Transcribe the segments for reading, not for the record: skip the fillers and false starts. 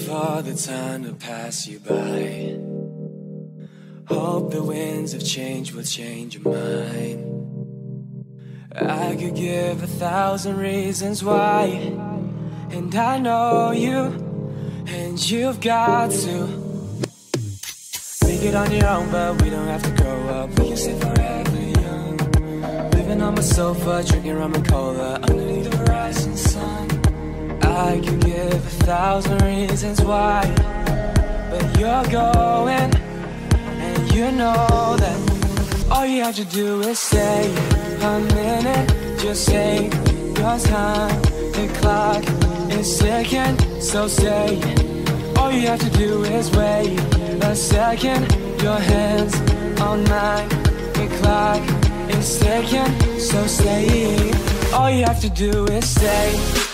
for the time to pass you by. Hope the winds of change will change your mind. I could give 1,000 reasons why, and I know you, and you've got to make it on your own, but we don't have to grow up. We can stay forever young, living on my sofa, drinking rum and cola underneath the rising sun. I could give 1,000 reasons why, but you're going, and you know that all you have to do is stay a minute. Just take your time, the clock is ticking, so stay. All you have to do is wait a second. Your hands on mine, the clock is ticking, so stay. All you have to do is stay.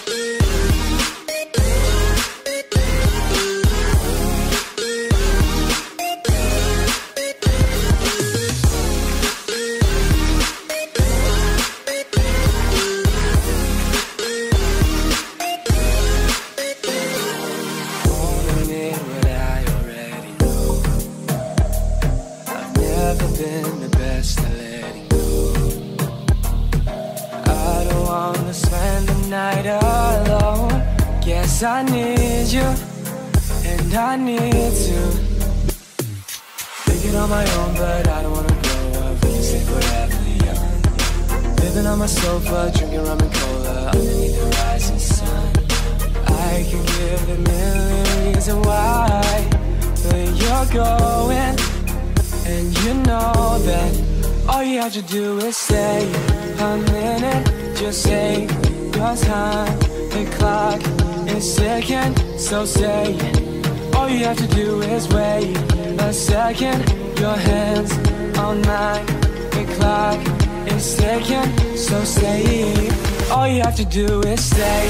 Been the best at letting go. I don't wanna spend the night alone. Guess I need you, and I need to make it on my own, but I don't wanna grow up. We can stay forever young, living on my sofa, drinking rum and cola underneath the rising sun. I can give a million reasons why, but you're going, and you know that all you have to do is stay a minute. Just take your time, the clock is ticking, so stay. All you have to do is wait a second. Your hands on mine, the clock is ticking, so stay. All you have to do is stay.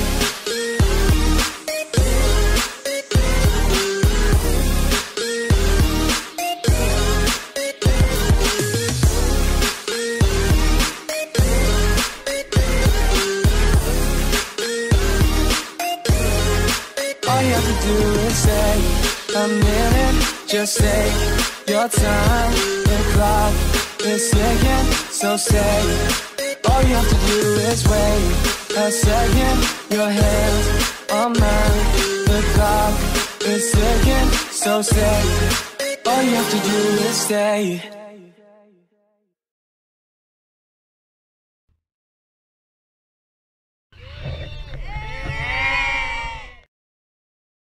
All you have to do is stay a minute. Just take your time, the clock is ticking, so stay. All you have to do is wait a second. Your hands on mine, the clock is ticking, so stay. All you have to do is stay.